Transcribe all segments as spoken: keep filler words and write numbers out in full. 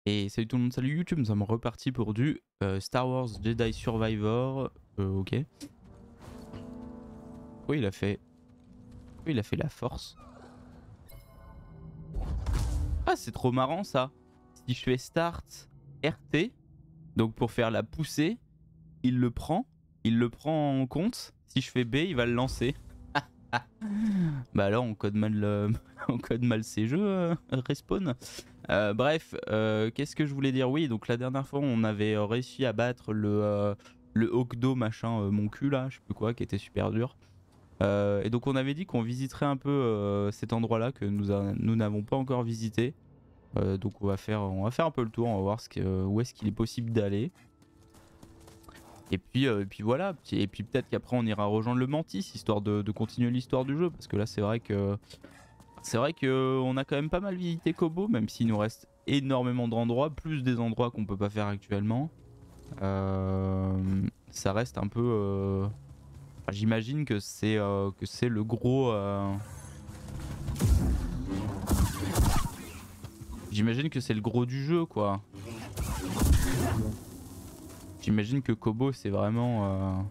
Et salut tout le monde, salut YouTube, nous sommes repartis pour du euh, Star Wars Jedi Survivor. Euh, ok. Oui, il a fait. Oui, il a fait la force. Ah, c'est trop marrant ça. Si je fais Start R T, donc pour faire la poussée, il le prend. Il le prend en compte. Si je fais B, il va le lancer. Bah alors, on code mal, euh, on code mal ces jeux, euh, Respawn. Euh, bref, euh, qu'est-ce que je voulais dire? Oui, donc la dernière fois, on avait euh, réussi à battre le, euh, le Hokdo machin, euh, mon cul là, je sais plus quoi, qui était super dur. Euh, et donc on avait dit qu'on visiterait un peu euh, cet endroit-là que nous a- nous n'avons pas encore visité. Euh, donc on va faire, on va faire un peu le tour, on va voir ce que, où est-ce qu'il est possible d'aller. Et puis, euh, et puis voilà, et puis peut-être qu'après on ira rejoindre le Mantis histoire de, de continuer l'histoire du jeu parce que là c'est vrai que c'est vrai que on a quand même pas mal visité Kobo, même s'il nous reste énormément d'endroits, plus des endroits qu'on peut pas faire actuellement. Euh, ça reste un peu. Euh, enfin, j'imagine que c'est euh, que c'est le gros. Euh, J'imagine que c'est le gros du jeu, quoi. J'imagine que Kobo c'est vraiment. Euh,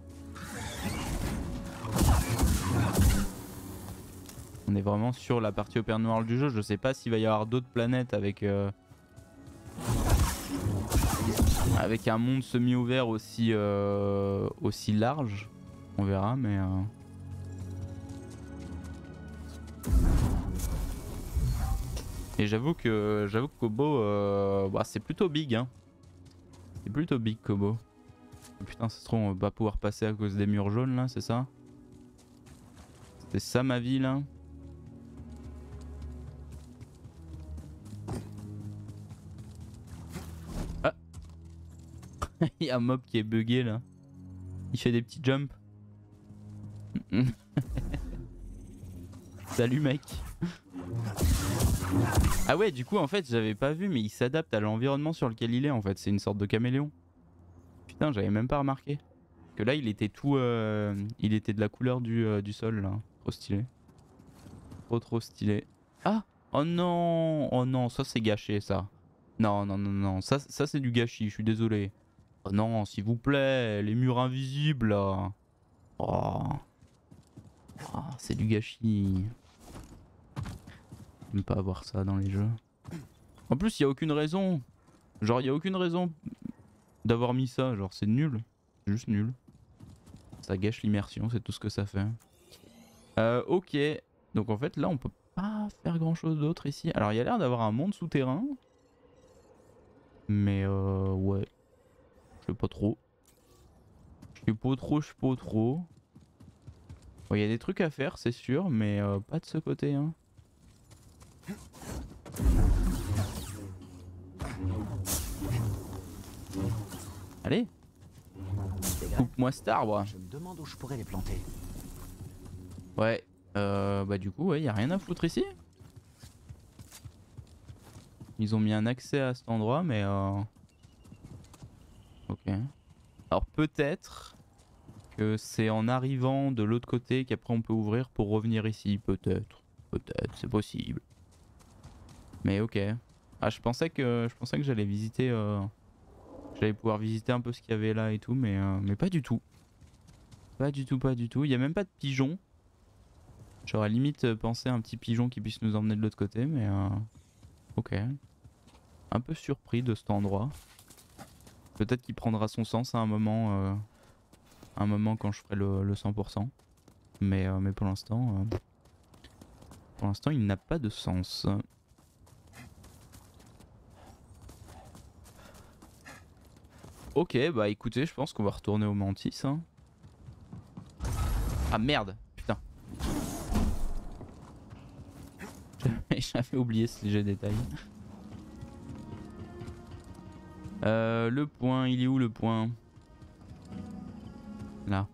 On est vraiment sur la partie open world du jeu. Je sais pas s'il va y avoir d'autres planètes avec. Euh, avec un monde semi-ouvert aussi, euh, aussi large. On verra, mais. Euh... Et j'avoue que j'avoue que Kobo, euh, bah, c'est plutôt big, hein. C'est plutôt big Kobo. Putain, ça se trouve, on va pas pouvoir passer à cause des murs jaunes là, c'est ça? C'était ça ma vie là? Ah. Il y a un mob qui est bugué là. Il fait des petits jumps. Salut mec. Ah ouais, du coup en fait j'avais pas vu, mais il s'adapte à l'environnement sur lequel il est en fait. C'est une sorte de caméléon. Putain, j'avais même pas remarqué. Que là il était tout, euh, il était de la couleur du, euh, du sol là. Trop stylé. Trop trop stylé. Ah. Oh non. Oh non, ça c'est gâché ça. Non non non non, ça, ça c'est du gâchis, je suis désolé. Oh non, s'il vous plaît, les murs invisibles là. Oh, oh, c'est du gâchis. J'aime pas avoir ça dans les jeux. En plus, il y a aucune raison. Genre, il y a aucune raison d'avoir mis ça. Genre, c'est nul. C'est juste nul. Ça gâche l'immersion, c'est tout ce que ça fait. Euh, ok. Donc en fait, là, on peut pas faire grand chose d'autre ici. Alors, il y a l'air d'avoir un monde souterrain. Mais euh, ouais. Je sais pas trop. Je sais pas trop, je sais pas trop. Bon, il y a des trucs à faire, c'est sûr, mais euh, pas de ce côté, hein. Allez. Coupe-moi cet arbre. Je me demande où je pourrais les planter. Ouais. Euh, bah du coup, ouais, y a rien à foutre ici. Ils ont mis un accès à cet endroit, mais euh... ok. Alors peut-être que c'est en arrivant de l'autre côté qu'après on peut ouvrir pour revenir ici. Peut-être. Peut-être, c'est possible. Mais ok. Ah, je pensais que je pensais que j'allais visiter... Euh... J'allais pouvoir visiter un peu ce qu'il y avait là et tout, mais, euh... mais pas du tout. Pas du tout, pas du tout. Il y a même pas de pigeons. J'aurais limite pensé à un petit pigeon qui puisse nous emmener de l'autre côté, mais... Euh... Ok. Un peu surpris de cet endroit. Peut-être qu'il prendra son sens à un moment, euh, un moment quand je ferai le, le cent pour cent. Mais, euh, mais pour l'instant, euh, pour l'instant, il n'a pas de sens. Ok, bah écoutez, je pense qu'on va retourner au Mantis. Hein. Ah merde, putain. J'avais oublié ce léger détail. Euh, le point, il est où le point? Là.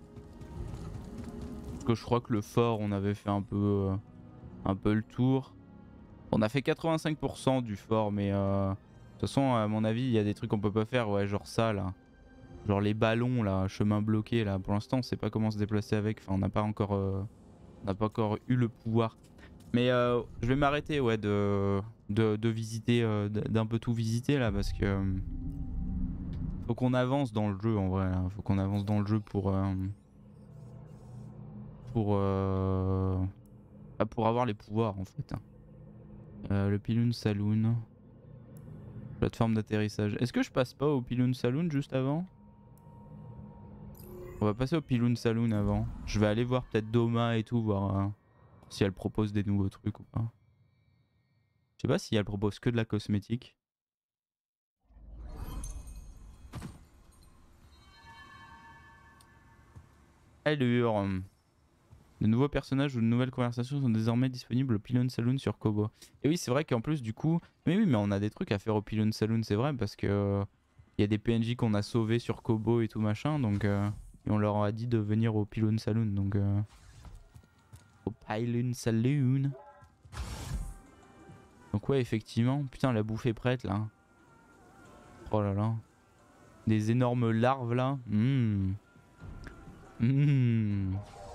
Parce que je crois que le fort, on avait fait un peu, euh, un peu le tour. On a fait quatre-vingt-cinq pour cent du fort, mais euh, de toute façon, à mon avis, il y a des trucs qu'on peut pas faire. Ouais, genre ça là. Genre les ballons là, chemin bloqué là. Pour l'instant, on sait pas comment se déplacer avec. Enfin, on n'a pas encore, euh, on n'a pas encore eu le pouvoir. Mais euh, je vais m'arrêter ouais de, de, de visiter, euh, d'un peu tout visiter là parce que euh, faut qu'on avance dans le jeu en vrai. Là. Faut qu'on avance dans le jeu pour euh, pour euh, bah, pour avoir les pouvoirs en fait. Euh, le Pilun Saloon, plateforme d'atterrissage. Est-ce que je passe pas au Pilun Saloon juste avant? On va passer au Pilun Saloon avant. Je vais aller voir peut-être Doma et tout voir. Euh, si elle propose des nouveaux trucs ou pas. Je sais pas si elle propose que de la cosmétique. Alors, de nouveaux personnages ou de nouvelles conversations sont désormais disponibles au Pilon Saloon sur Kobo. Et oui, c'est vrai qu'en plus du coup, mais oui, mais on a des trucs à faire au Pilon Saloon, c'est vrai, parce que euh, y a des P N J qu'on a sauvés sur Kobo et tout machin, donc euh, et on leur a dit de venir au Pilon Saloon, donc euh, au Pilon Saloon. Donc ouais, effectivement, putain, la bouffe est prête là. Oh là là, des énormes larves là. Mmh. Mmh.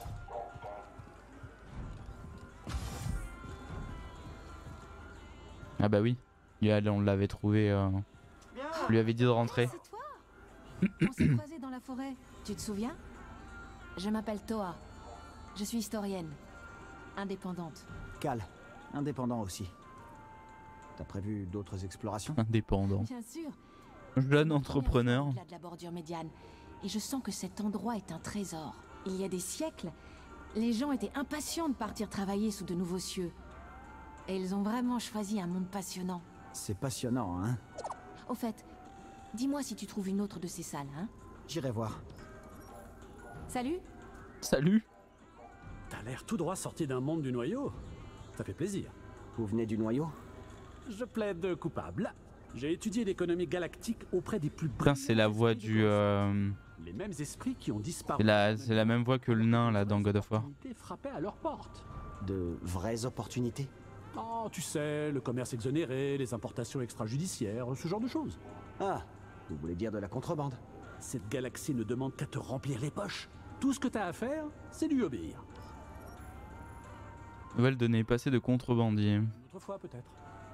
Ah bah oui, on l'avait trouvé, euh... on lui avait dit de rentrer. C'est toi. On s'est croisés dans la forêt, tu te souviens? Je m'appelle Toa, je suis historienne, indépendante. Cal, indépendant aussi. T'as prévu d'autres explorations? Indépendant. Bien sûr. Jeune entrepreneur. De la bordure médiane, et je sens que cet endroit est un trésor. Il y a des siècles, les gens étaient impatients de partir travailler sous de nouveaux cieux. Et ils ont vraiment choisi un monde passionnant. C'est passionnant, hein? Au fait, dis-moi si tu trouves une autre de ces salles, hein? J'irai voir. Salut. Salut. T'as l'air tout droit sorti d'un monde du noyau. Ça fait plaisir. Vous venez du noyau? Je plaide coupable. J'ai étudié l'économie galactique auprès des plus brillants. C'est la voix du... Euh... Les mêmes esprits qui ont disparu. C'est la, la même voix que le nain là dans God of War. Frappaient à leur porte. De vraies opportunités? Oh, tu sais, le commerce exonéré, les importations extrajudiciaires, ce genre de choses. Ah, vous voulez dire de la contrebande? Cette galaxie ne demande qu'à te remplir les poches. Tout ce que t'as à faire, c'est lui obéir. Nouvelle donnée passée de contrebandier. Une autre fois peut-être.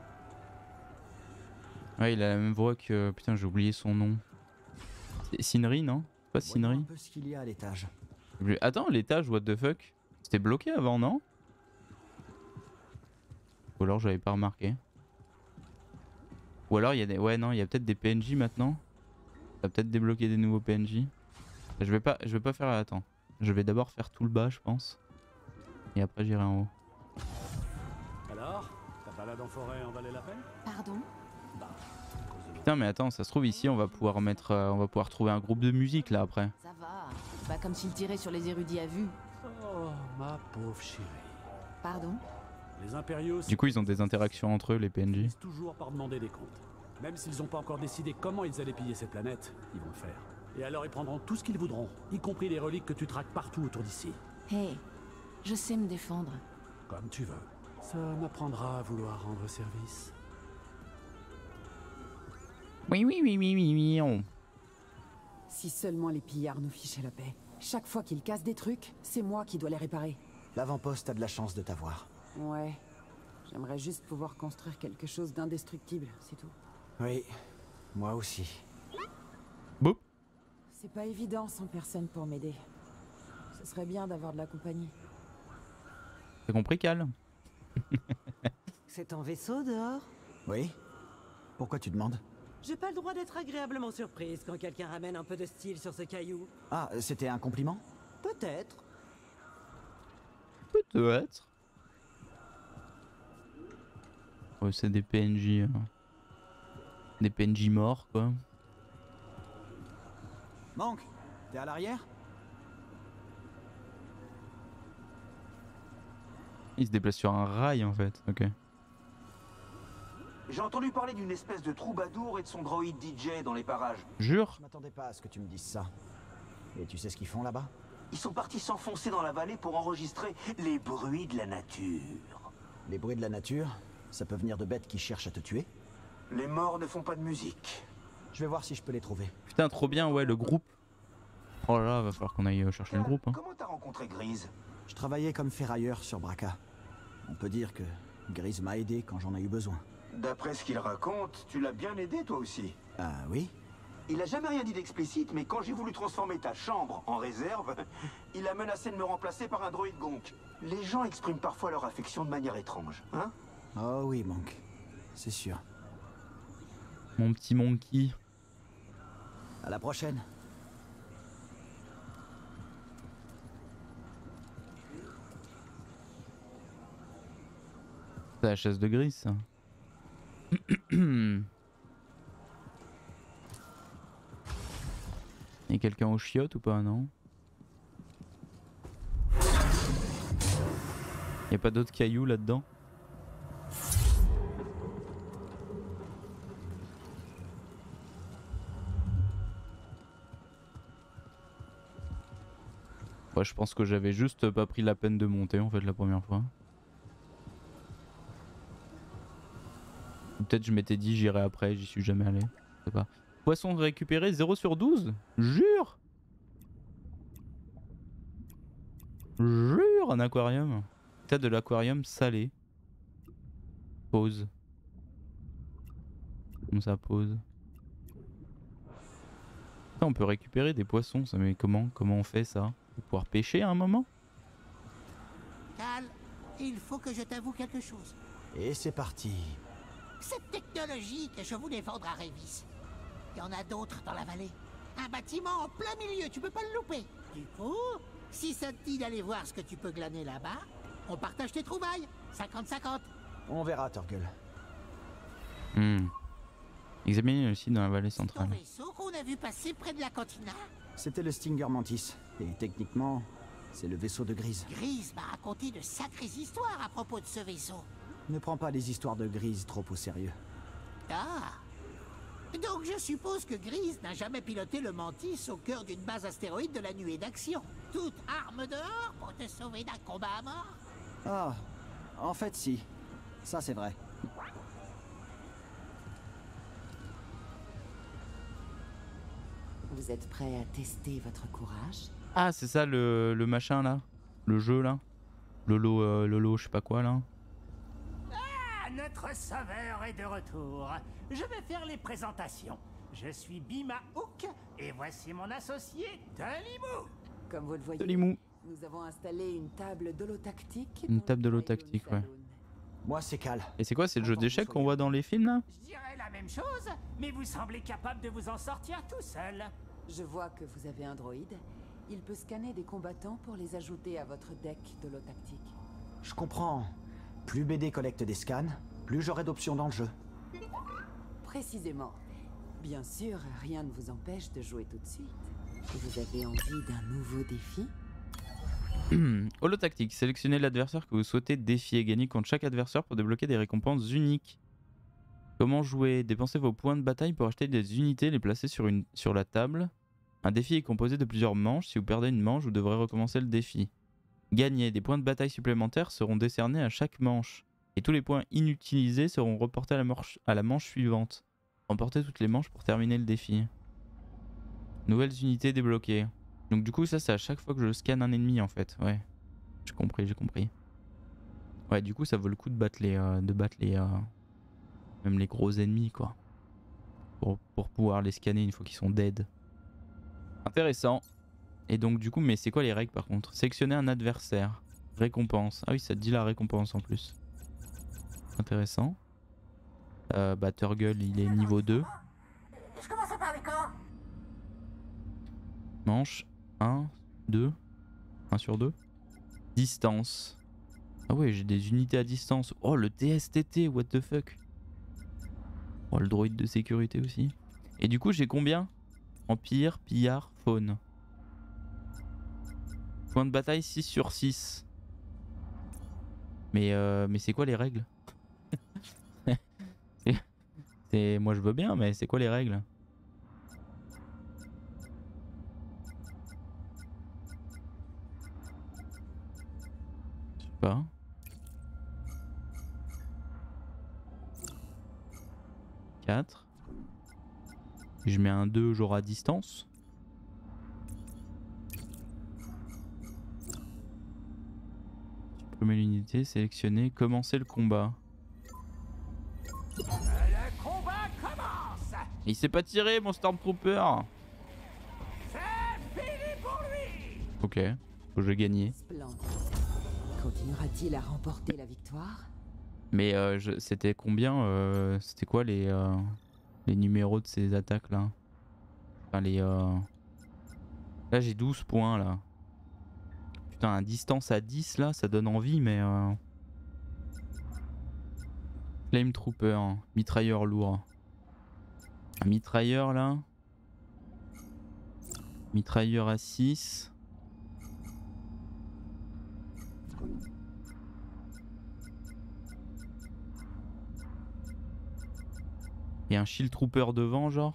Ouais, il a la même voix que... Putain, j'ai oublié son nom. C'est Sinri, non? Pas Sinri? Un peu ce qu'il y a à l'étage. Attends, l'étage, what the fuck? C'était bloqué avant, non? Ou alors j'avais pas remarqué. Ou alors il y a des... Ouais, non, il y a peut-être des P N J maintenant. Ça va peut-être débloquer des nouveaux P N J. Je vais pas, je vais pas faire... Attends. Je vais d'abord faire tout le bas, je pense. Et après j'irai en haut. Alors, ta balade en forêt en valait la peine? Pardon? Bah, putain, mais attends, ça se trouve ici on va pouvoir mettre... Euh, on va pouvoir trouver un groupe de musique là après. Ça va. C'est pas comme s'il tirait sur les érudits à vue. Oh, ma pauvre chérie. Pardon? Les impériaux... Du coup ils ont des interactions entre eux, les P N J. Toujours par demander des comptes. Même s'ils n'ont pas encore décidé comment ils allaient piller cette planète, ils vont le faire. Et alors ils prendront tout ce qu'ils voudront, y compris les reliques que tu traques partout autour d'ici. Hé, hey, je sais me défendre. Comme tu veux. Ça m'apprendra à vouloir rendre service. Oui, oui, oui, oui, oui, oui. On... Si seulement les pillards nous fichaient la paix. Chaque fois qu'ils cassent des trucs, c'est moi qui dois les réparer. L'avant-poste a de la chance de t'avoir. Ouais. J'aimerais juste pouvoir construire quelque chose d'indestructible, c'est tout. Oui, moi aussi. Boop. C'est pas évident sans personne pour m'aider. Ce serait bien d'avoir de la compagnie. T'as compris, Cal? C'est en vaisseau dehors? Oui? Pourquoi tu demandes? J'ai pas le droit d'être agréablement surprise quand quelqu'un ramène un peu de style sur ce caillou. Ah, c'était un compliment? Peut-être. Peut-être. Ouais, c'est des P N J... Euh... Des P N J morts, quoi. Manque, t'es à l'arrière? Il se déplace sur un rail, en fait. Ok. J'ai entendu parler d'une espèce de troubadour et de son droïde D J dans les parages. Jure? Je m'attendais pas à ce que tu me dises ça. Et tu sais ce qu'ils font là-bas? Ils sont partis s'enfoncer dans la vallée pour enregistrer les bruits de la nature. Les bruits de la nature? Ça peut venir de bêtes qui cherchent à te tuer? Les morts ne font pas de musique. Je vais voir si je peux les trouver. Putain, trop bien, ouais, le groupe. Oh là là, va falloir qu'on aille chercher le groupe. Hein. Comment t'as rencontré Grise? Je travaillais comme ferrailleur sur Braca. On peut dire que Grise m'a aidé quand j'en ai eu besoin. D'après ce qu'il raconte, tu l'as bien aidé toi aussi. Ah oui? Il a jamais rien dit d'explicite, mais quand j'ai voulu transformer ta chambre en réserve, il a menacé de me remplacer par un droïde gonk. Les gens expriment parfois leur affection de manière étrange, hein? Oh oui, Monk. C'est sûr. Mon petit monkey. À la prochaine. C'est la chasse de Grise, ça. Y'a quelqu'un au chiottes ou pas, non? Y'a pas d'autres cailloux là-dedans? Ouais, je pense que j'avais juste pas pris la peine de monter en fait la première fois. Peut-être je m'étais dit j'irai après, j'y suis jamais allé. Je sais pas. Poisson récupéré zéro sur douze? Jure? Jure, un aquarium. T'as de l'aquarium salé. Pause. Comme ça, pause. Putain, on peut récupérer des poissons, ça, mais comment? Comment on fait ça? Pour pouvoir pêcher à un moment? Cal, il faut que je t'avoue quelque chose. Et c'est parti. Cette technologie que je voulais vendre à Révis, il y en a d'autres dans la vallée. Un bâtiment en plein milieu, tu peux pas le louper. Du coup, si ça te dit d'aller voir ce que tu peux glaner là-bas, on partage tes trouvailles. cinquante cinquante. On verra, Torgal. Hmm. Examinez le site dans la vallée Ton centrale. vaisseau qu'on a vu passer près de la cantina. C'était le Stinger Mantis. Et techniquement, c'est le vaisseau de Grise. Grise m'a raconté de sacrées histoires à propos de ce vaisseau. Ne prends pas les histoires de Grise trop au sérieux. Ah. Donc je suppose que Grise n'a jamais piloté le Mantis au cœur d'une base astéroïde de la nuée d'action. Toute arme dehors pour te sauver d'un combat à mort. Ah, en fait si. Ça c'est vrai. Vous êtes prêt à tester votre courage? Ah, c'est ça le, le machin là? Le jeu là? Lolo, euh, Lolo, je sais pas quoi là? Ah, notre sauveur est de retour. Je vais faire les présentations. Je suis Bima Hook et voici mon associé Tolimou. Comme vous le voyez, Tolimou. nous avons installé une table d'holotactique. Une dans table le d'holotactique, Rayon ouais. Saloon. Moi c'est Cal. Et c'est quoi? C'est le jeu d'échecs qu'on voit dans les films là? Je dirais la même chose, mais vous semblez capable de vous en sortir tout seul. Je vois que vous avez un droïde. Il peut scanner des combattants pour les ajouter à votre deck d'holotactique. Je comprends. Plus B D collecte des scans, plus j'aurai d'options dans le jeu. Précisément. Bien sûr, rien ne vous empêche de jouer tout de suite. Et vous avez envie d'un nouveau défi? Holotactique. Sélectionnez l'adversaire que vous souhaitez défier. Gagnez contre chaque adversaire pour débloquer des récompenses uniques. Comment jouer? Dépensez vos points de bataille pour acheter des unités et les placer sur, une, sur la table. Un défi est composé de plusieurs manches. Si vous perdez une manche, vous devrez recommencer le défi. Gagner. Des points de bataille supplémentaires seront décernés à chaque manche. Et tous les points inutilisés seront reportés à la manche, à la manche suivante. Remportez toutes les manches pour terminer le défi. Nouvelles unités débloquées. Donc du coup ça c'est à chaque fois que je scanne un ennemi en fait. Ouais. J'ai compris, j'ai compris. Ouais, du coup ça vaut le coup de battre les... Euh, de battre les euh, même les gros ennemis quoi. Pour, pour pouvoir les scanner une fois qu'ils sont dead. Intéressant. Et donc du coup, mais c'est quoi les règles par contre? Sélectionner un adversaire. Récompense. Ah oui, ça te dit la récompense en plus. Intéressant. Euh, bah Turgle, il est niveau deux. Je commence à parler quand? Manche. un, deux. un sur deux. Distance. Ah ouais, j'ai des unités à distance. Oh, le T S T T, what the fuck. Oh, le droïde de sécurité aussi. Et du coup, j'ai combien? Empire, pillard, faune. Point de bataille six sur six. Mais, euh, mais c'est quoi les règles? c'est... Moi je veux bien, mais c'est quoi les règles? Je sais pas. quatre. Je mets un deux genre à distance. Je sais Comme l'unité, sélectionner, commencer le combat. Le combat commence. Il s'est pas tiré mon Stormtrooper. C'est fini pour lui. Ok, faut que je gagne. Splendide. Continuera-t-il à remporter la victoire? Mais euh, je- c'était combien euh, C'était quoi les, euh, les numéros de ces attaques là? Enfin les... Euh... Là j'ai douze points là. Putain, à distance à dix là, ça donne envie mais... Euh... Flame Trooper, hein. Mitrailleur lourd. Un mitrailleur là. Mitrailleur à six. Et un Shield Trooper devant genre.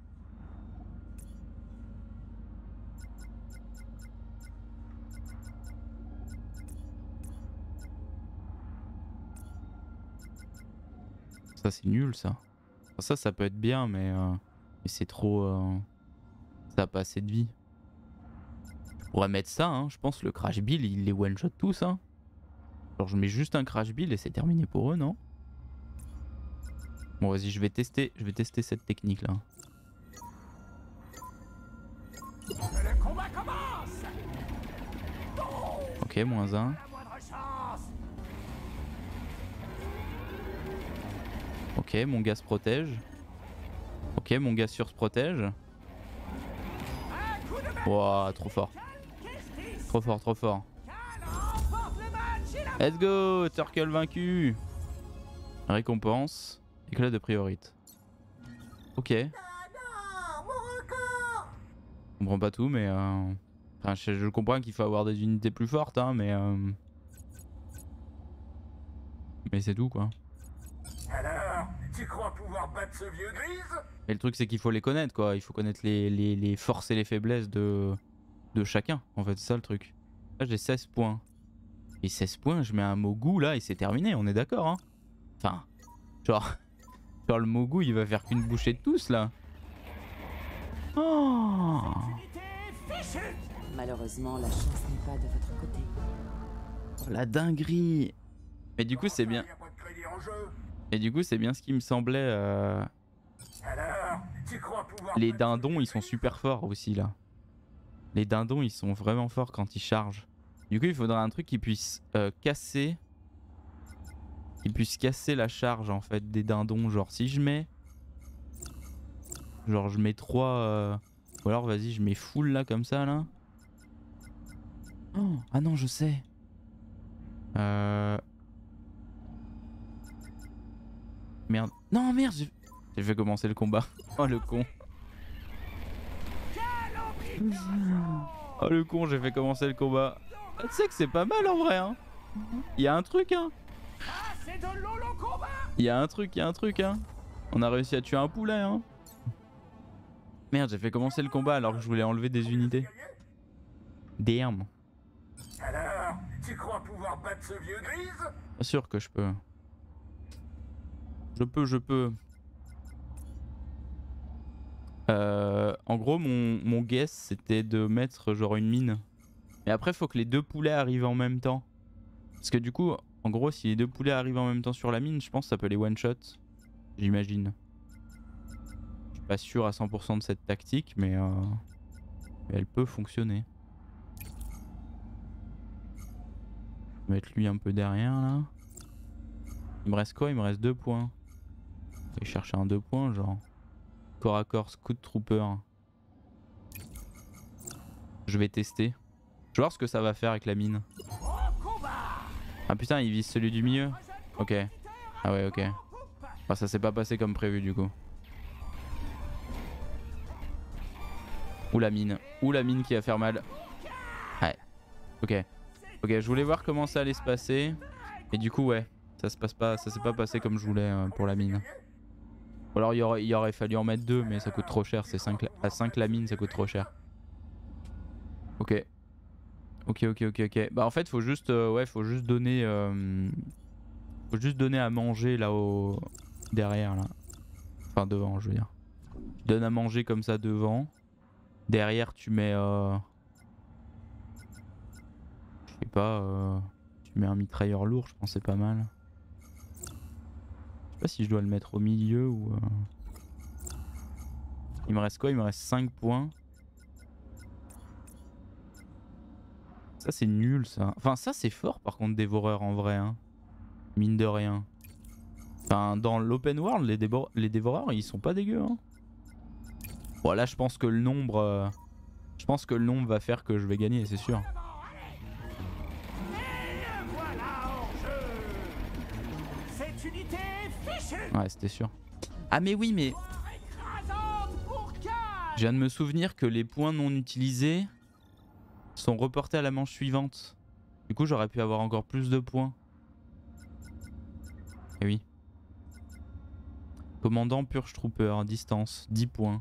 Ça c'est nul ça. Enfin, ça ça peut être bien mais, euh, mais c'est trop... Euh, ça a pas assez de vie. Je pourrais mettre ça hein. Je pense le Crash Bill il les one shot tous hein. Genre je mets juste un Crash Bill et c'est terminé pour eux non? Bon vas-y je vais tester, je vais tester cette technique là. Le combat commence. Ok moins un. La moindre chance. Ok mon gars se protège. Ok mon gars sur se protège. Un coup de main. Wouah trop fort. Trop fort trop fort. Cal remporte le match et la Let's go Turkle vaincu. Récompense. Éclat de priorité. Ok. Je comprends pas tout mais... Euh... Enfin je, je comprends qu'il faut avoir des unités plus fortes hein mais... Euh... Mais c'est tout quoi. Alors, tu crois pouvoir battre ce vieux grise? Mais le truc c'est qu'il faut les connaître quoi. Il faut connaître les, les, les forces et les faiblesses de, de chacun. En fait c'est ça le truc. Là j'ai seize points. Et seize points je mets un Mogu là et c'est terminé. On est d'accord hein. Enfin... Genre... Genre le Mogu il va faire qu'une bouchée de tous là. Oh. Malheureusement, la chance n'est pas de votre côté. Oh, la dinguerie. Mais du coup c'est bien. Et du coup c'est bien ce qui me semblait. Euh... Alors, tu crois pouvoir Les dindons ils sont super forts aussi là. Les dindons ils sont vraiment forts quand ils chargent. Du coup il faudra un truc qui puisse euh, casser. Qui puisse casser la charge en fait des dindons. Genre si je mets... Genre je mets trois... Euh... Ou alors vas-y je mets full là comme ça là. Oh, ah non je sais. Euh... Merde. Non merde j'ai... J'ai fait commencer le combat. Oh le con. Oh le con j'ai fait commencer le combat. Ah, tu sais que c'est pas mal en vrai hein. Il y a un truc hein. Il y a un truc, il y a un truc hein. On a réussi à tuer un poulet hein. Merde j'ai fait commencer le combat alors que je voulais enlever des unités. Damn. Alors, tu crois pouvoir battre ce vieux grise? Bien sûr que je peux. Je peux, je peux. Euh, en gros mon, mon guess c'était de mettre genre une mine. Mais après faut que les deux poulets arrivent en même temps. Parce que du coup, en gros si les deux poulets arrivent en même temps sur la mine, je pense que ça peut les one shot. J'imagine. Je suis pas sûr à cent pour cent de cette tactique mais, euh, mais elle peut fonctionner. Je vais mettre lui un peu derrière là. Il me reste quoi? Il me reste deux points. Je vais chercher un deux points genre. Corps à corps, Scout Trooper. Je vais tester. Je vais voir ce que ça va faire avec la mine. Ah putain, il vise celui du milieu. Ok. Ah ouais, ok. Bah, ça s'est pas passé comme prévu du coup. Ou la mine. Ou la mine qui va faire mal. Ouais. Ok. Ok, je voulais voir comment ça allait se passer. Et du coup, ouais. Ça se passe pas, ça s'est pas passé comme je voulais euh, pour la mine. Ou alors il aurait, il aurait fallu en mettre deux, mais ça coûte trop cher. C'est cinq, à cinq la mine, ça coûte trop cher. Ok. Ok, ok, ok, ok. Bah en fait, faut juste, euh, ouais, faut juste donner, euh, faut juste donner à manger là au derrière là. Enfin devant, je veux dire. Tu donnes à manger comme ça devant. Derrière, tu mets, euh... je sais pas, euh... tu Je mets un mitrailleur lourd, je pense que c'est pas mal. Je sais pas si je dois le mettre au milieu ou... Euh... Il me reste quoi? Il me reste cinq points. Ça c'est nul ça. Enfin ça c'est fort par contre dévoreur en vrai. Hein. Mine de rien. Enfin dans l'open world les, dévor les dévoreurs ils sont pas dégueux. Hein. Bon là je pense que le nombre... Euh... Je pense que le nombre va faire que je vais gagner c'est sûr. Ouais c'était sûr. Ah mais oui mais... Je viens de me souvenir que les points non utilisés sont reportés à la manche suivante. Du coup j'aurais pu avoir encore plus de points. Et oui. Commandant Purge Trooper, distance, dix points.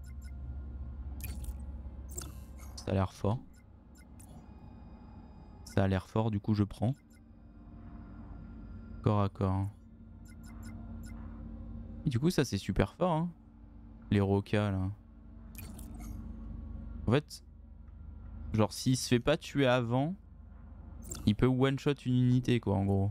Ça a l'air fort. Ça a l'air fort, du coup je prends. Corps à corps. Et du coup ça c'est super fort hein. Les Roca là. En fait, genre s'il se fait pas tuer avant, il peut one shot une unité quoi en gros.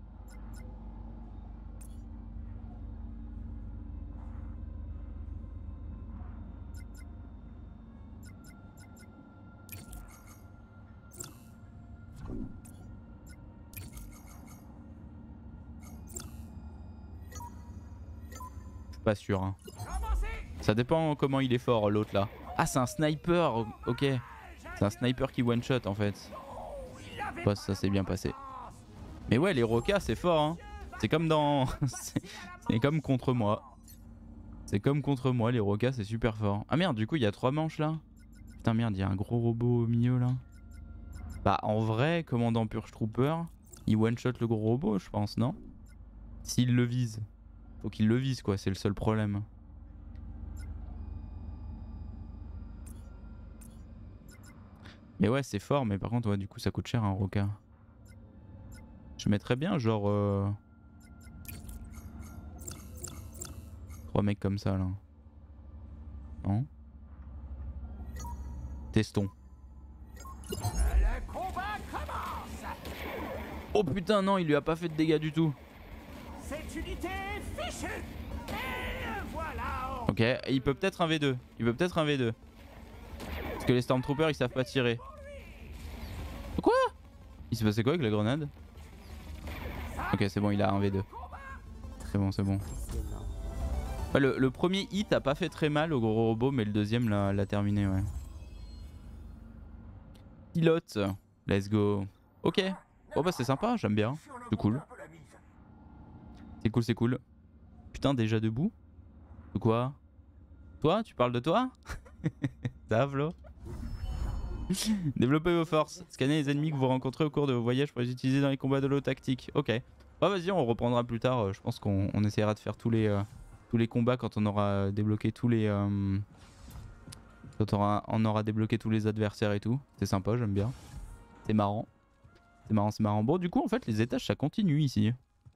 Je suis pas sûr hein. Ça dépend comment il est fort l'autre là. Ah c'est un sniper, ok. C'est un sniper qui one shot en fait. Bah, ça s'est bien passé. Mais ouais les Roca c'est fort hein. C'est comme dans... c'est comme contre moi. C'est comme contre moi les Roca c'est super fort. Ah merde du coup il y a trois manches là. Putain merde il y a un gros robot au milieu là. Bah en vrai commandant Purge Trooper il one shot le gros robot je pense non? S'il le vise. Faut qu'il le vise quoi c'est le seul problème. Mais ouais c'est fort mais par contre ouais du coup ça coûte cher un Roca. Je mettrais bien genre euh... trois mecs comme ça là. Non. Testons. Le combat commence. Oh putain non il lui a pas fait de dégâts du tout. Cette unité est fichue. Et voilà. Ok il peut peut-être un V deux. Il peut peut-être un V deux. Parce que les Stormtroopers ils savent pas tirer. Quoi? Il s'est passé quoi avec la grenade? Ok c'est bon il a un V deux. C'est bon c'est bon. Ouais, le, le premier hit a pas fait très mal au gros robot mais le deuxième l'a terminé ouais. Pilote. Let's go. Ok. Oh bah c'est sympa j'aime bien. C'est cool. C'est cool c'est cool. Putain déjà debout? De quoi? Toi? Tu parles de toi? Ça Flo? Développez vos forces. Scannez les ennemis que vous rencontrez au cours de vos voyages pour les utiliser dans les combats de l'eau tactique. Ok. Bah vas-y on reprendra plus tard. Je pense qu'on on essaiera de faire tous les, euh, tous les combats quand on aura débloqué tous les... Euh, quand on aura, on aura débloqué tous les adversaires et tout. C'est sympa j'aime bien. C'est marrant. C'est marrant c'est marrant. Bon du coup en fait les étages ça continue ici.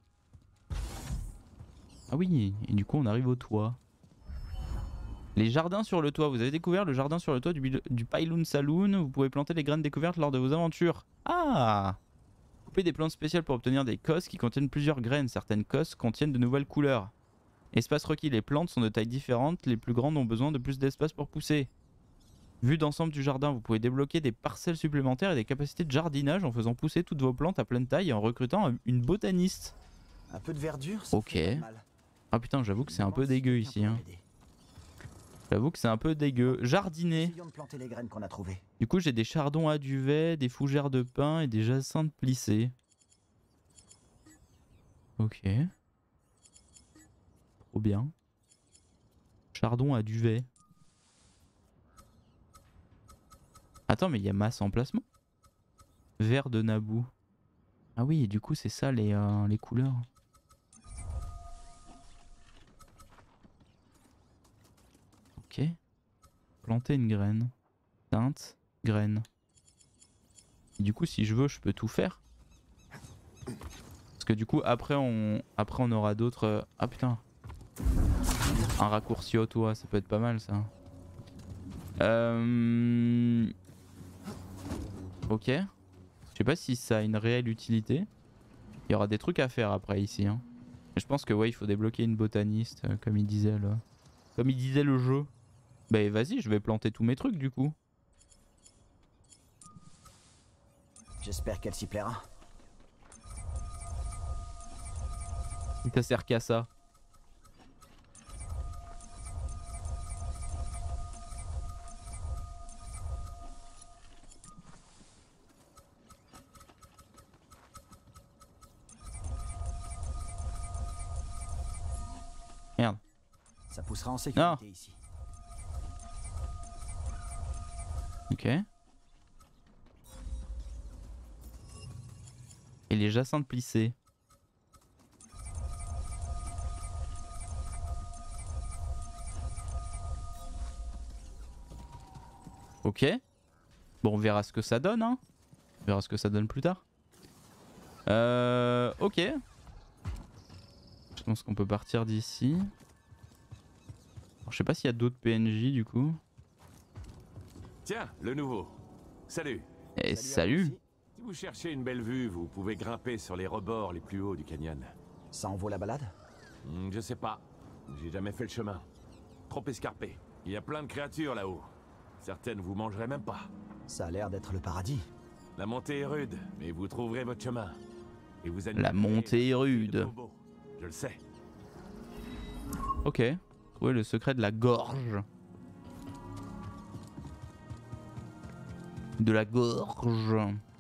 Ah oui et du coup on arrive au toit. Les jardins sur le toit. Vous avez découvert le jardin sur le toit du, du Pyloon Saloon. Vous pouvez planter les graines découvertes lors de vos aventures. Ah! Coupez des plantes spéciales pour obtenir des cosses qui contiennent plusieurs graines. Certaines cosses contiennent de nouvelles couleurs. Espace requis. Les plantes sont de tailles différentes. Les plus grandes ont besoin de plus d'espace pour pousser. Vue d'ensemble du jardin. Vous pouvez débloquer des parcelles supplémentaires et des capacités de jardinage en faisant pousser toutes vos plantes à pleine taille et en recrutant une botaniste. Un peu de verdure, ça ok. fait pas mal. Ah putain j'avoue que c'est un peu dégueu ici hein. J'avoue que c'est un peu dégueu. Jardiner. De planter les graines qu'on a trouvées. Du coup j'ai des chardons à duvet, des fougères de pin et des jacinthes plissées. Ok. Trop bien. Chardon à duvet. Attends mais il y a masse emplacement. Vert de Naboo. Ah oui et du coup c'est ça les, euh, les couleurs. Ok. Planter une graine. Teinte. Graine. Et du coup si je veux je peux tout faire. Parce que du coup après on, après, on aura d'autres... Euh... Ah putain. Un raccourci au toit ça peut être pas mal ça. Euh... Ok. sais pas si ça a une réelle utilité. Il y aura des trucs à faire après ici. Hein. Je pense que ouais, il faut débloquer une botaniste, euh, comme il disait le, comme il disait le jeu. Bah vas-y, je vais planter tous mes trucs du coup. J'espère qu'elle s'y plaira. Il t'a sert qu'à ça. Merde. Ça poussera en sécurité non. ici. Ok. Et les jacinthes plissés. Ok. Bon, on verra ce que ça donne, hein. On verra ce que ça donne plus tard. Euh... Ok. Je pense qu'on peut partir d'ici. Je sais pas s'il y a d'autres P N J du coup. Tiens, le nouveau. Salut. Et salut. Si vous cherchez une belle vue, vous pouvez grimper sur les rebords les plus hauts du canyon. Ça en vaut la balade? Hmm, je sais pas. J'ai jamais fait le chemin. Trop escarpé. Il y a plein de créatures là-haut. Certaines vous mangeraient même pas. Ça a l'air d'être le paradis. La montée est rude, mais vous trouverez votre chemin. Et vous La montée est rude. Je le sais. Ok. Trouver le secret de la gorge. De la gorge.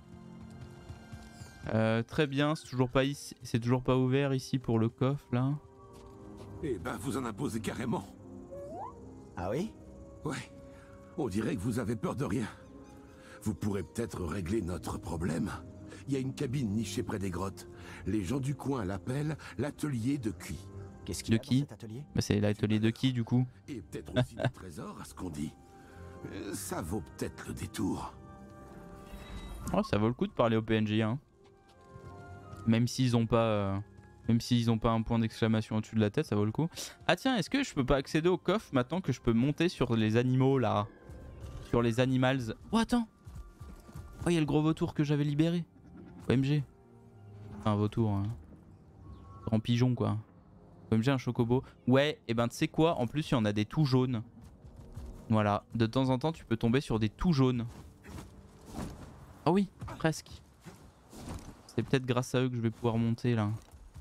Euh, très bien, c'est toujours pas ici, c'est toujours pas ouvert ici pour le coffre là. Eh ben, vous en imposez carrément. Ah oui? Ouais. On dirait que vous avez peur de rien. Vous pourrez peut-être régler notre problème. Il y a une cabine nichée près des grottes. Les gens du coin l'appellent l'atelier de Qui. Qu'est-ce qu'il y a De qui? dans cet atelier? Bah c'est l'atelier de qui du coup? Et peut-être aussi des trésors à ce qu'on dit. Euh, Ça vaut peut-être le détour. Oh, ça vaut le coup de parler au P N J hein. Même s'ils ont pas euh, même s'ils ont pas un point d'exclamation au-dessus de la tête, ça vaut le coup. Ah tiens, est-ce que je peux pas accéder au coffre maintenant que je peux monter sur les animaux là? Sur les animals. Oh attends. Oh, il y a le gros vautour que j'avais libéré. O M G. Enfin, un vautour. Hein. Grand pigeon quoi. O M G, un chocobo. Ouais, et ben tu sais quoi? En plus, il y en a des tout jaunes. Voilà. De temps en temps, tu peux tomber sur des tout jaunes. Ah oui, presque. C'est peut-être grâce à eux que je vais pouvoir monter là.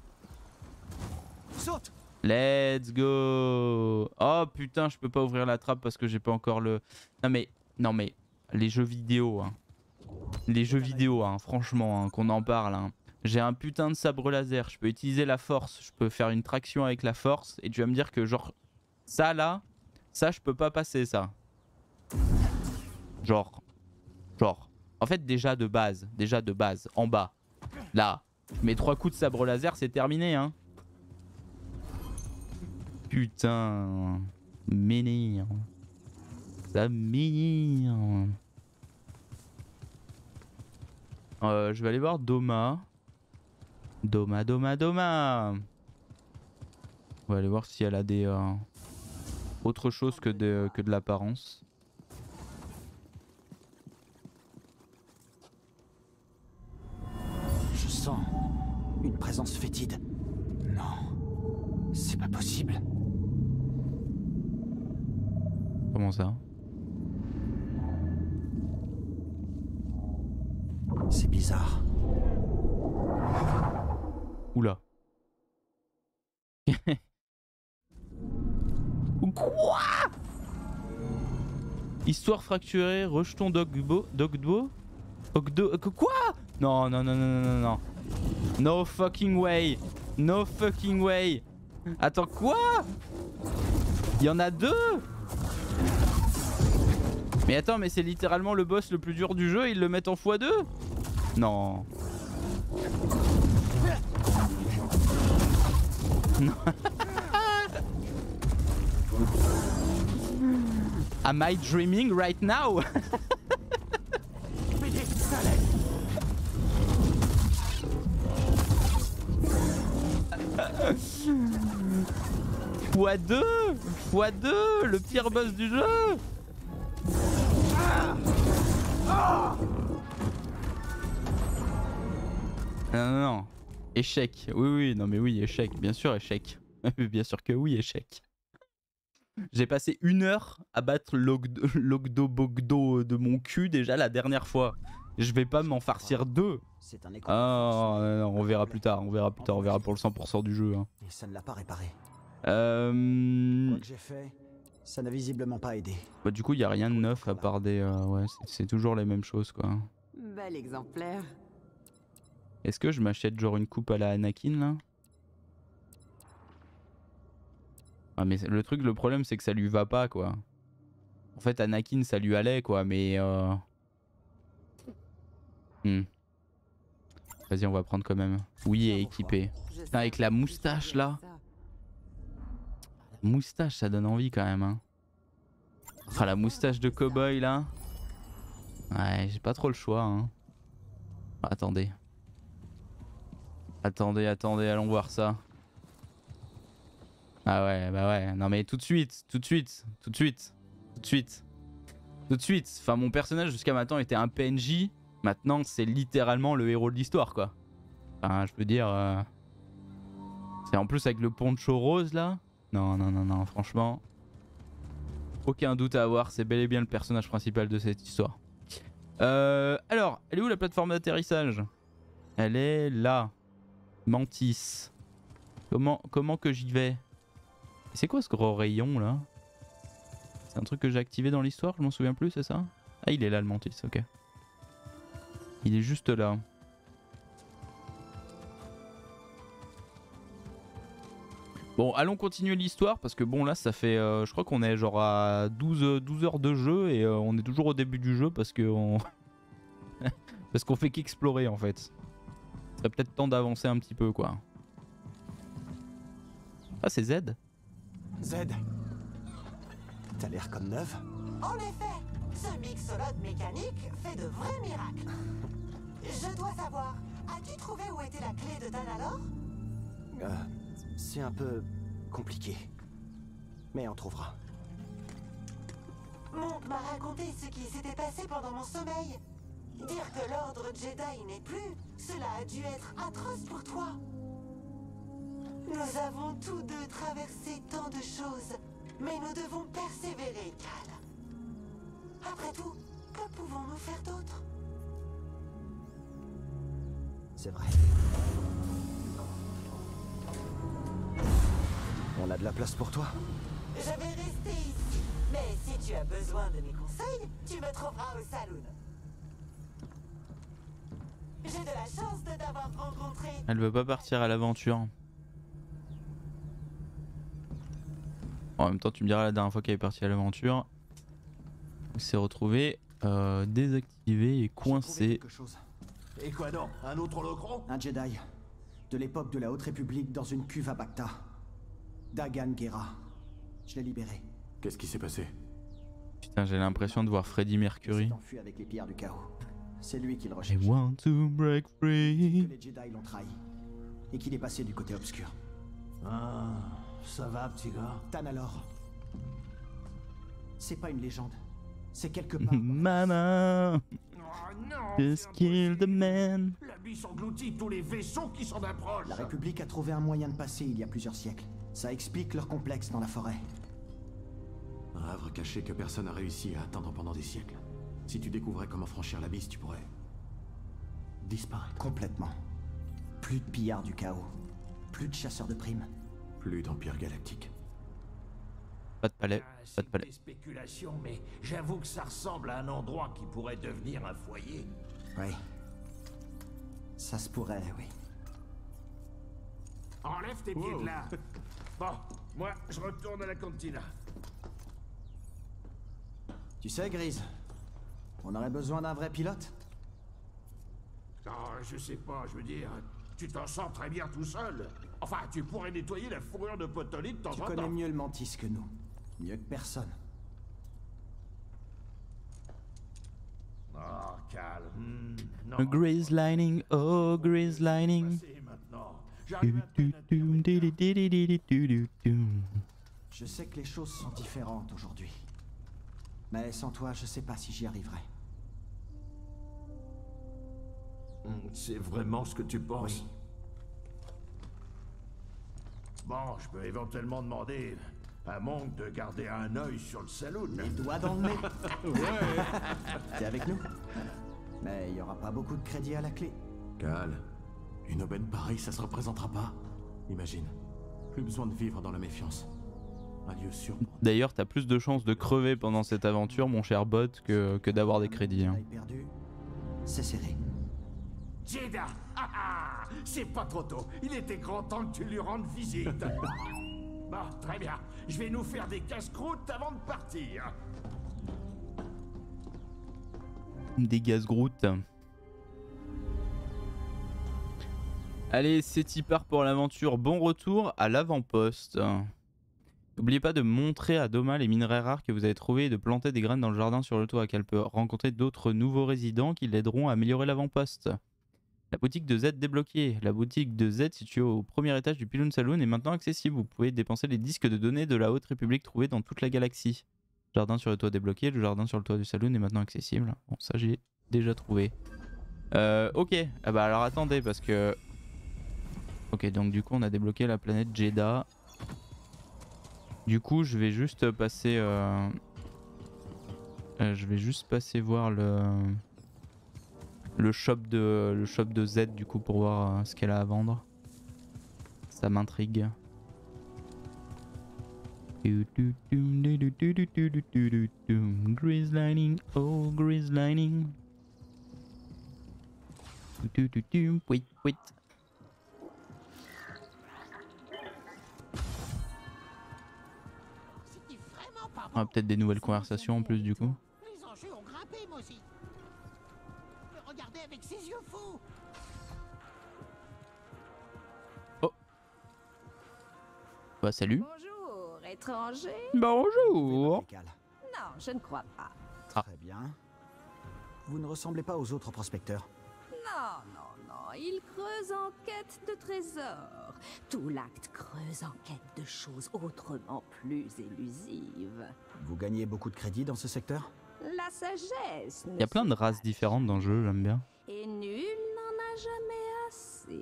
Saute! Let's go! Oh putain, je peux pas ouvrir la trappe parce que j'ai pas encore le... Non mais, non mais, les jeux vidéo, hein. Les jeux vidéo, hein, franchement, hein, qu'on en parle. Hein. J'ai un putain de sabre laser, je peux utiliser la force, je peux faire une traction avec la force et tu vas me dire que genre, ça là, ça je peux pas passer ça. Genre, genre. En fait déjà de base, déjà de base, en bas, là, je mets trois coups de sabre laser, c'est terminé hein. Putain, m'énerve. Ça m'énerve. Euh, je vais aller voir Doma. Doma, Doma, Doma. On va aller voir si elle a des... Euh, autre chose que de, que de l'apparence. Je sens une présence fétide. Non, c'est pas possible. Comment ça? C'est bizarre. Oula. Quoi? Histoire fracturée, rejetons Dogbo. Dogbo? Ogdo. Quoi? Non, non, non, non, non, non. No fucking way. No fucking way. Attends, quoi? Il y en a deux? Mais attends, mais c'est littéralement le boss le plus dur du jeu et ils le mettent en fois deux? Non. Non. Am I dreaming right now? fois deux, fois deux, le pire boss du jeu. Non, non, non. Échec. Oui, oui, non mais oui, échec. Bien sûr, échec. Bien sûr que oui, échec. J'ai passé une heure à battre l'Ogdo l'Ogdo Bogdo de mon cul déjà la dernière fois. Je vais pas m'en farcir deux. Ah, non, non, on verra plus tard, on verra plus tard, on verra pour le cent pour cent du jeu. Hein. Et ça ne l'a pas réparé. Euh... Quoi que j'ai fait, ça n'a visiblement pas aidé. Bah, du coup, il y a rien de neuf à part des... Euh, ouais, c'est toujours les mêmes choses quoi. Bel exemplaire. Est-ce que je m'achète genre une coupe à la Anakin là? Ah mais le truc, le problème c'est que ça lui va pas quoi. En fait Anakin ça lui allait quoi mais... Euh... Hmm. Vas-y on va prendre quand même. Oui et équipé. Putain, avec la moustache là. La moustache ça donne envie quand même hein. Enfin la moustache de cow-boy là. Ouais j'ai pas trop le choix hein. Attendez. Attendez, attendez, allons voir ça. Ah ouais, bah ouais, non mais tout de suite, tout de suite, tout de suite, tout de suite, tout de suite. Enfin mon personnage jusqu'à maintenant était un P N J, maintenant c'est littéralement le héros de l'histoire quoi. Enfin je veux dire... Euh... C'est en plus avec le poncho rose là. Non, non, non, non, franchement... Aucun doute à avoir, c'est bel et bien le personnage principal de cette histoire. Euh, alors, elle est où la plateforme d'atterrissage? Elle est là. Mantis. Comment, comment que j'y vais? C'est quoi ce gros rayon là? C'est un truc que j'ai activé dans l'histoire, je m'en souviens plus, c'est ça? Ah il est là le Mantis, ok. Il est juste là. Bon allons continuer l'histoire parce que bon là ça fait... Euh, je crois qu'on est genre à douze, douze heures de jeu et euh, on est toujours au début du jeu parce que on... parce qu'on fait qu'explorer en fait. Il serait peut-être temps d'avancer un petit peu quoi. Ah c'est Z. Z. T'as l'air comme neuve. En effet, ce mixologue mécanique fait de vrais miracles. Je dois savoir, as-tu trouvé où était la clé de Tanalor? Euh, c'est un peu compliqué. Mais on trouvera. Monk m'a raconté ce qui s'était passé pendant mon sommeil. Dire que l'ordre Jedi n'est plus, cela a dû être atroce pour toi. Nous avons tous deux traversé tant de choses, mais nous devons persévérer, Cal. Après tout, que pouvons-nous faire d'autre? C'est vrai. On a de la place pour toi? Je vais rester ici, mais si tu as besoin de mes conseils, tu me trouveras au saloon. J'ai de la chance de t'avoir rencontré. Elle veut pas partir à l'aventure. En même temps tu me diras la dernière fois qu'elle est partie à l'aventure, elle s'est retrouvée euh, désactivée et coincée. Et quoi donc? Un autre holocron? Un Jedi. De l'époque de la Haute République dans une cuve à Bacta. Dagan Gera. Je l'ai libéré. Qu'est-ce qui s'est passé? Putain j'ai l'impression de voir Freddie Mercury. Il s'est enfui avec les pierres du chaos. C'est lui qui le recherche. I want to break free. Que les Jedi l'ont trahi. Et qu'il est passé du côté obscur. Ah, ça va petit gars? Tanalor. C'est pas une légende. C'est quelque part. Maman. Just kill the man. L'abysse engloutit tous les vaisseaux qui s'en approchent. La République a trouvé un moyen de passer il y a plusieurs siècles. Ça explique leur complexe dans la forêt. Un havre caché que personne n'a réussi à atteindre pendant des siècles. Si tu découvrais comment franchir l'abysse, tu pourrais... disparaître. Complètement. Plus de pillards du chaos. Plus de chasseurs de primes. Plus d'empire galactique. Pas de palais, Ah, pas de palais. Des spéculations, mais j'avoue que ça ressemble à un endroit qui pourrait devenir un foyer. Oui. Ça se pourrait, oui. Enlève tes pieds de là. Bon, moi, je retourne à la cantina. Tu sais, Grise, on aurait besoin d'un vrai pilote. Non, je sais pas, je veux dire, tu t'en sors très bien tout seul. Enfin, tu pourrais nettoyer la fourrure de Potoli de temps Tu en connais temps. mieux le Mantis que nous. Mieux que personne. Oh, calme. Hmm, non. A grease lining, oh grease lining. C'est maintenant. Du, J'arrive à du, peine à du, du, du, du, du, du, du, du, du. Je sais que les choses sont différentes aujourd'hui. Mais sans toi, je sais pas si j'y arriverai. C'est vraiment ce que tu penses? Bon, je peux éventuellement demander à Monk de garder un œil sur le saloon. Les doigts dans le nez. Ouais. T'es avec nous? Mais il y aura pas beaucoup de crédit à la clé. Cal. Une aubaine pareille, ça se représentera pas. Imagine. Plus besoin de vivre dans la méfiance. Un lieu sûr. D'ailleurs, t'as plus de chances de crever pendant cette aventure, mon cher bot, que, que d'avoir des crédits. Hein. Perdu, c'est serré. Jeddah, ah ah, c'est pas trop tôt. Il était grand temps que tu lui rendes visite. Bon, très bien. Je vais nous faire des casse-croûtes avant de partir. Des gaz-groutes. Allez, c'est y part pour l'aventure. Bon retour à l'avant-poste. N'oubliez pas de montrer à Doma les minerais rares que vous avez trouvés et de planter des graines dans le jardin sur le toit, qu'elle peut rencontrer d'autres nouveaux résidents qui l'aideront à améliorer l'avant-poste. La boutique de Z débloquée. La boutique de Z située au premier étage du Pyloon Saloon est maintenant accessible. Vous pouvez dépenser les disques de données de la Haute République trouvés dans toute la galaxie. Jardin sur le toit débloqué. Le jardin sur le toit du Saloon est maintenant accessible. Bon, ça j'ai déjà trouvé. Euh, ok. Ah bah alors attendez parce que... Ok, donc du coup on a débloqué la planète Jeddah. Du coup je vais juste passer... Euh... Euh, je vais juste passer voir le... Le shop de le shop de Z du coup pour voir euh, ce qu'elle a à vendre. Ça m'intrigue. Grease lining, oh grease lining. Wait, wait. On a peut-être des nouvelles conversations en plus du coup. Les enjeux ont grimpé, moi aussi. Regardez avec ses yeux fous. Oh. Bah salut. Bonjour, étranger. Bonjour. Non, je ne crois pas. Ah. Très bien. Vous ne ressemblez pas aux autres prospecteurs. Non, non, non, il creuse en quête de trésors. Tout l'acte creuse en quête de choses autrement plus élusives. Vous gagnez beaucoup de crédit dans ce secteur? La sagesse. Il y a plein de races différentes dans le jeu, j'aime bien. Et nul n'en a jamais assez.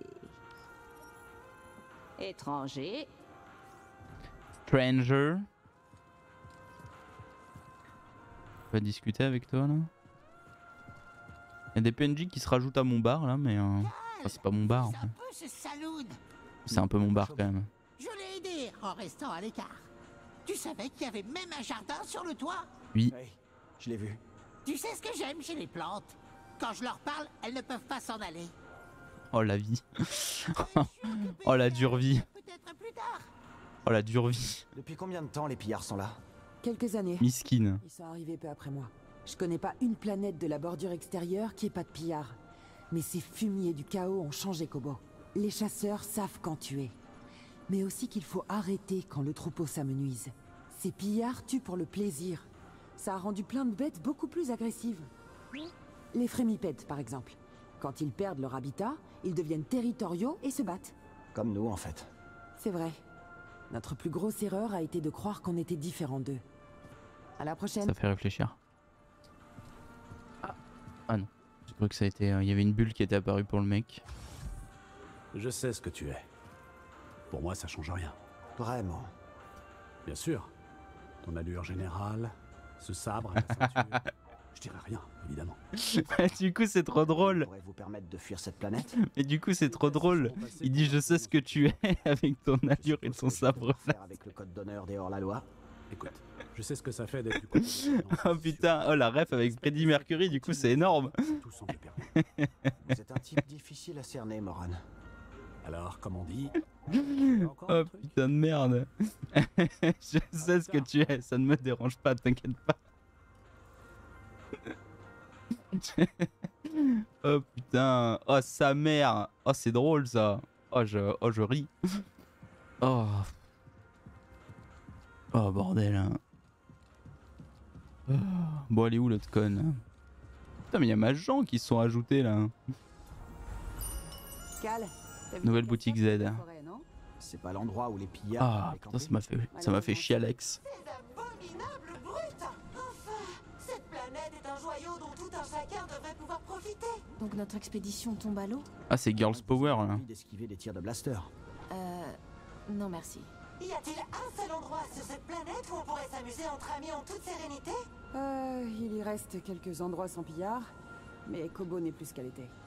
Étranger. Stranger. On va discuter avec toi là. Il y a des P N J qui se rajoutent à mon bar là, mais euh... enfin, c'est pas mon bar. En fait. C'est un peu mon bar quand même. Je l'ai aidé en restant à l'écart. Tu savais qu'il y avait même un jardin sur le toit? Oui. Oui, je l'ai vu. Tu sais ce que j'aime chez les plantes? Quand je leur parle, elles ne peuvent pas s'en aller. Oh la vie. Oh la dure vie. Peut-être plus tard. Oh la dure vie. Depuis combien de temps les pillards sont là? Quelques années. Miskine. Ils sont arrivés peu après moi. Je connais pas une planète de la bordure extérieure qui ait pas de pillards. Mais ces fumiers du chaos ont changé Kobo. Les chasseurs savent quand tuer. Mais aussi qu'il faut arrêter quand le troupeau s'amenuise. Ces pillards tuent pour le plaisir. Ça a rendu plein de bêtes beaucoup plus agressives. Les frémipèdes, par exemple. Quand ils perdent leur habitat, ils deviennent territoriaux et se battent. Comme nous, en fait. C'est vrai. Notre plus grosse erreur a été de croire qu'on était différents d'eux. À la prochaine. Ça fait réfléchir. Ah, ah non. J'ai cru que ça a été... Il y avait une bulle qui était apparue pour le mec. Je sais ce que tu es. Pour moi, ça change rien. Vraiment? Bien sûr. Ton allure générale, ce sabre, la ceinture... Je dirais rien, évidemment. Du coup, c'est trop drôle. Pourrait vous permettre de fuir cette planète? Mais du coup, c'est trop drôle. Il dit je sais ce que tu es avec ton allure et ton sabre. Avec le code d'honneur des hors-la-loi. Écoute, je sais ce que ça fait d'être du côté. Oh putain, oh la ref avec Freddie Mercury, du coup, c'est énorme. Tout semble permis. Vous êtes un type difficile à cerner, Moran. Alors, comme on dit... Oh putain de merde. Je sais ce que tu es, ça ne me dérange pas, t'inquiète pas. Oh putain, oh sa mère, oh c'est drôle ça, oh je, oh je ris. Oh, oh bordel. Oh. Bon elle est où l'autre conne? Putain mais il y a ma gens qui se sont ajoutés là. Cal, nouvelle boutique Z. C'est pas l'endroit où les pillards... Ah putain ça m'a fait, ça m'a fait chier Alex. Cette planète est un joyau dont tout un chacun devrait pouvoir profiter. Donc notre expédition tombe à l'eau? Ah, c'est Girls Power là. D'esquiver des tirs de blaster. Euh... Non merci. Y a-t-il un seul endroit sur cette planète où on pourrait s'amuser entre amis en toute sérénité? Euh, il y reste quelques endroits sans pillards, mais Kobo n'est plus ce qu'elle était.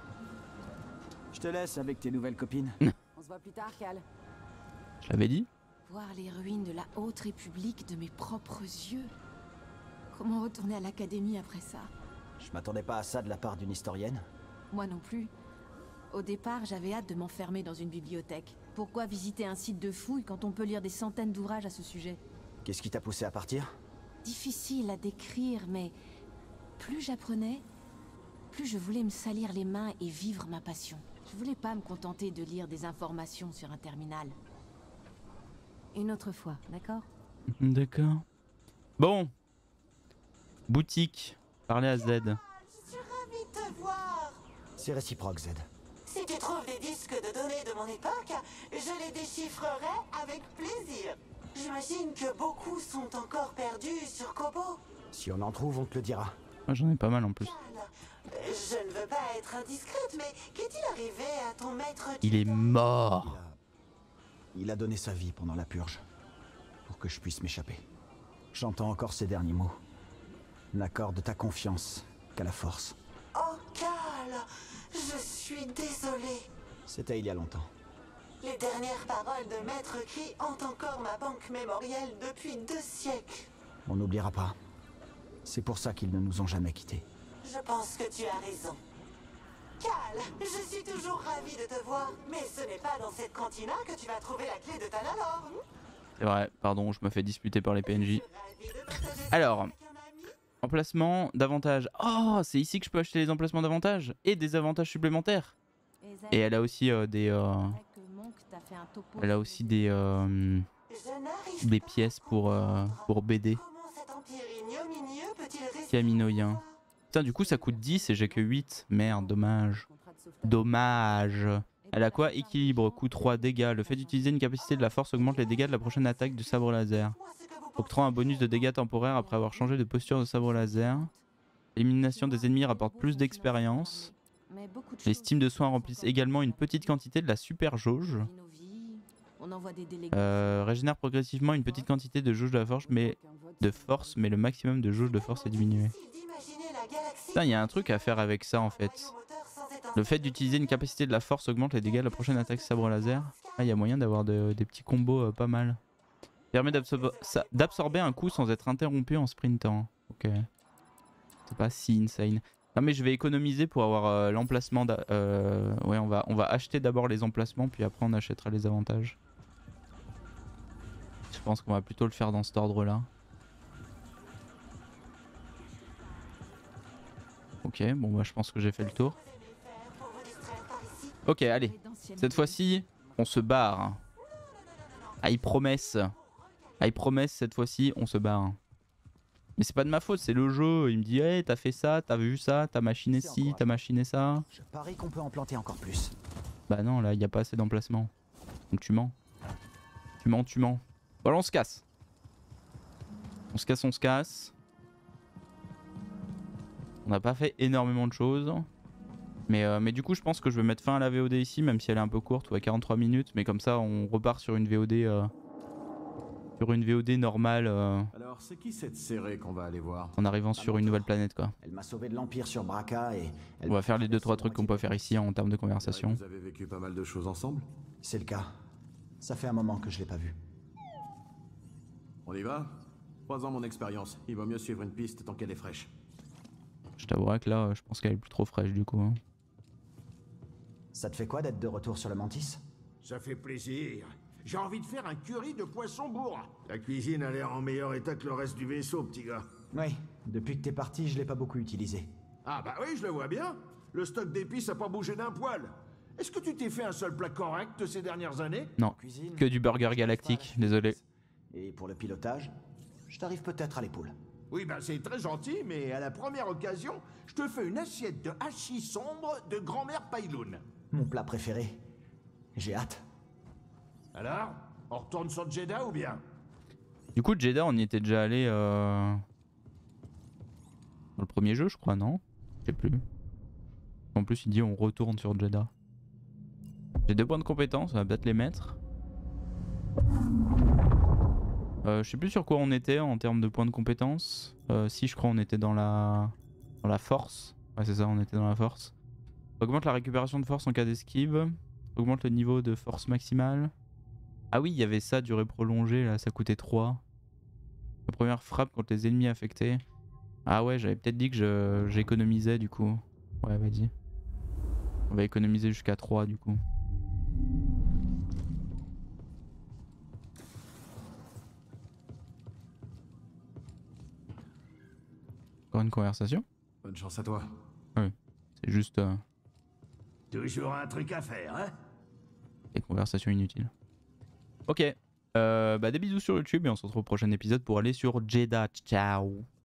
Je te laisse avec tes nouvelles copines. On se voit plus tard, Cal. Je l'avais dit. Voir les ruines de la Haute République de mes propres yeux. Comment retourner à l'académie après ça? Je m'attendais pas à ça de la part d'une historienne. Moi non plus. Au départ, j'avais hâte de m'enfermer dans une bibliothèque. Pourquoi visiter un site de fouilles quand on peut lire des centaines d'ouvrages à ce sujet? Qu'est-ce qui t'a poussé à partir? Difficile à décrire, mais plus j'apprenais, plus je voulais me salir les mains et vivre ma passion. Je voulais pas me contenter de lire des informations sur un terminal. Une autre fois, d'accord? D'accord. Bon. Boutique. Parlez à Z. Je suis ravie de te voir. C'est réciproque, Z. Si tu trouves des disques de données de mon époque, je les déchiffrerai avec plaisir. J'imagine que beaucoup sont encore perdus sur Kobo. Si on en trouve, on te le dira. Moi j'en ai pas mal en plus. Je ne veux pas être indiscrète, mais qu'est-il arrivé à ton maître? Il est mort. Il a... Il a donné sa vie pendant la purge, pour que je puisse m'échapper. J'entends encore ces derniers mots. N'accorde ta confiance qu'à la force. Oh, Cal, je suis désolée. C'était il y a longtemps. Les dernières paroles de Maître Cri hantent encore ma banque mémorielle depuis deux siècles. On n'oubliera pas. C'est pour ça qu'ils ne nous ont jamais quittés. Je pense que tu as raison. Cal, je suis toujours ravie de te voir, mais ce n'est pas dans cette cantina que tu vas trouver la clé de Tanalor. C'est vrai, pardon, je me fais disputer par les P N J. Alors, emplacement d'avantage. Oh, c'est ici que je peux acheter les emplacements d'avantage et des avantages supplémentaires. Et elle a aussi euh, des... Euh... Elle a aussi des... Euh... Des pièces pour, euh, pour B D. Caminoïen. Putain, du coup ça coûte dix et j'ai que huit. Merde, dommage. Dommage. Elle a quoi? Équilibre, coût trois, dégâts. Le fait d'utiliser une capacité de la force augmente les dégâts de la prochaine attaque du sabre laser. Octroie un bonus de dégâts temporaire après avoir changé de posture de sabre laser. L'élimination des ennemis rapporte plus d'expérience. Les steams de soins remplissent également une petite quantité de la super jauge. Euh, régénère progressivement une petite quantité de jauge de la force, mais de force, mais le maximum de jauge de force est diminué. Putain, il y a un truc à faire avec ça en fait. Le fait d'utiliser une capacité de la force augmente les dégâts de la prochaine attaque sabre laser. Ah, il y a moyen d'avoir de, des petits combos euh, pas mal. Permet d'absorber un coup sans être interrompu en sprintant. Ok. C'est pas si insane. Non mais je vais économiser pour avoir euh, l'emplacement. Euh, ouais, on va, on va acheter d'abord les emplacements puis après on achètera les avantages. Je pense qu'on va plutôt le faire dans cet ordre là. Ok, bon bah je pense que j'ai fait le tour. Ok, allez. Cette fois-ci, on se barre. I promise. I promise, cette fois-ci, on se barre. Mais c'est pas de ma faute, c'est le jeu. Il me dit, hey, t'as fait ça, t'as vu ça, t'as machiné ci, t'as machiné ça. Je parie qu'on peut en planter encore plus. Bah non, là, il n'y a pas assez d'emplacement. Donc tu mens. Tu mens, tu mens. Voilà, on se casse. On se casse, on se casse. On n'a pas fait énormément de choses. Mais, euh, mais du coup, je pense que je vais mettre fin à la V O D ici, même si elle est un peu courte, ouais, quarante-trois minutes. Mais comme ça, on repart sur une V O D... Euh, sur une V O D normale. Euh, Alors, c'est qui cette serrée qu'on va aller voir? En arrivant sur une nouvelle planète, quoi. Elle m'a sauvé de l'Empire sur Braca et... Elle on va faire les deux trois trucs qu'on peut faire ici en termes de conversation. Vous avez vécu pas mal de choses ensemble? C'est le cas. Ça fait un moment que je l'ai pas vu. On y va? Trois ans mon expérience. Il vaut mieux suivre une piste tant qu'elle est fraîche. Je t'avouerai que là, je pense qu'elle est plus trop fraîche du coup. Hein. Ça te fait quoi d'être de retour sur le Mantis? Ça fait plaisir. J'ai envie de faire un curry de poisson bourrin. La cuisine a l'air en meilleur état que le reste du vaisseau, petit gars. Oui, depuis que t'es parti, je l'ai pas beaucoup utilisé. Ah bah oui, je le vois bien. Le stock d'épices a pas bougé d'un poil. Est-ce que tu t'es fait un seul plat correct ces dernières années? Non, cuisine, que du burger galactique, désolé. Et pour le pilotage, je t'arrive peut-être à l'épaule. Oui, bah c'est très gentil, mais à la première occasion, je te fais une assiette de hachis sombre de grand-mère Pailoun. Mon plat préféré. J'ai hâte. Alors, on retourne sur Jeddah ou bien? Du coup, Jeddah, on y était déjà allé euh... dans le premier jeu, je crois, non? Je sais plus. En plus il dit on retourne sur Jeddah. J'ai deux points de compétence, on va peut-être les mettre. Euh, je sais plus sur quoi on était en termes de points de compétence. Euh, si je crois on était dans la dans la force. Ouais c'est ça, on était dans la force. Augmente la récupération de force en cas d'esquive. Augmente le niveau de force maximale. Ah oui, il y avait ça, durée prolongée, là, ça coûtait trois. La première frappe contre les ennemis affectés. Ah ouais, j'avais peut-être dit que j'économisais du coup. Ouais, vas-y. On va économiser jusqu'à trois du coup. Encore une conversation? Bonne chance à toi. Oui, c'est juste euh, Toujours un truc à faire, hein? des conversations inutiles. Ok, euh, bah des bisous sur YouTube et on se retrouve au prochain épisode pour aller sur Jeddah. Ciao.